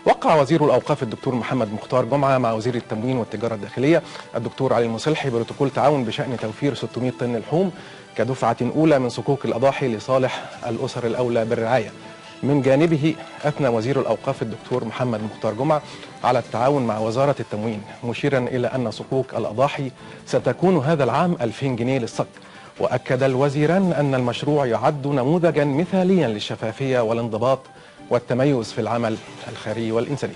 وقع وزير الأوقاف الدكتور محمد مختار جمعة مع وزير التموين والتجارة الداخلية الدكتور علي المصلحي بروتوكول تعاون بشأن توفير 600 طن لحوم كدفعة أولى من صكوك الأضاحي لصالح الأسر الأولى بالرعاية. من جانبه أثنى وزير الأوقاف الدكتور محمد مختار جمعة على التعاون مع وزارة التموين، مشيرا إلى أن صكوك الأضاحي ستكون هذا العام 2000 جنيه للصك. وأكد الوزيران أن المشروع يعد نموذجا مثاليا للشفافية والانضباط والتميز في العمل الخيري والإنساني.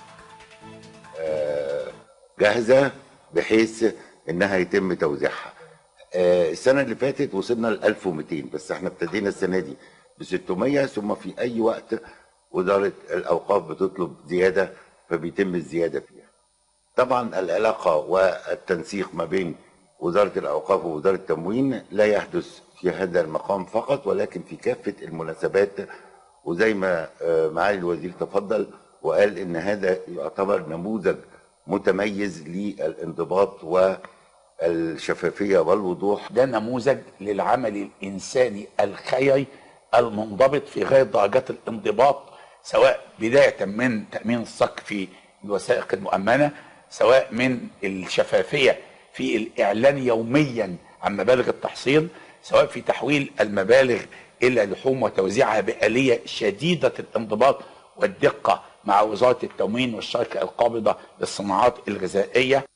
جاهزة بحيث انها يتم توزيعها. السنة اللي فاتت وصلنا ل 1200، بس احنا ابتدينا السنة دي ب 600، ثم في اي وقت وزارة الاوقاف بتطلب زيادة فبيتم الزيادة فيها. طبعا العلاقة والتنسيق ما بين وزارة الاوقاف ووزارة التموين لا يحدث في هذا المقام فقط، ولكن في كافة المناسبات. وزي ما معالي الوزير تفضل وقال ان هذا يعتبر نموذج متميز للانضباط والشفافية والوضوح. ده نموذج للعمل الإنساني الخيري المنضبط في غاية درجات الانضباط، سواء بداية من تأمين الصك في الوثائق المؤمنة، سواء من الشفافية في الإعلان يوميا عن مبالغ التحصيل، سواء في تحويل المبالغ إلى لحوم وتوزيعها بآلية شديدة الانضباط والدقة مع وزارة التموين والشركة القابضة للصناعات الغذائية.